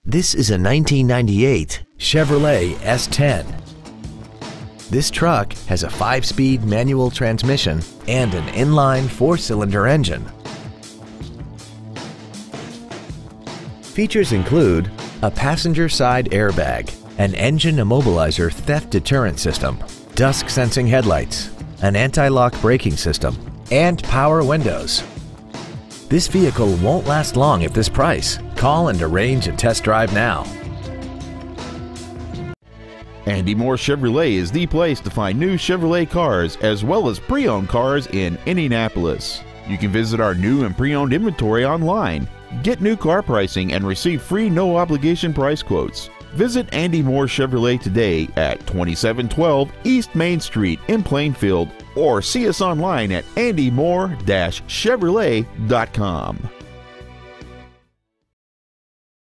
This is a 1998 Chevrolet S10. This truck has a 5-speed manual transmission and an inline 4-cylinder engine. Features include a passenger side airbag, an engine immobilizer theft deterrent system, dusk sensing headlights, an anti-lock braking system, and power windows. This vehicle won't last long at this price. Call and arrange a test drive now. Andy Mohr Chevrolet is the place to find new Chevrolet cars as well as pre-owned cars in Indianapolis. You can visit our new and pre-owned inventory online, get new car pricing, and receive free no-obligation price quotes. Visit Andy Mohr Chevrolet today at 2712 East Main Street in Plainfield, or see us online at andymohr-chevrolet.com.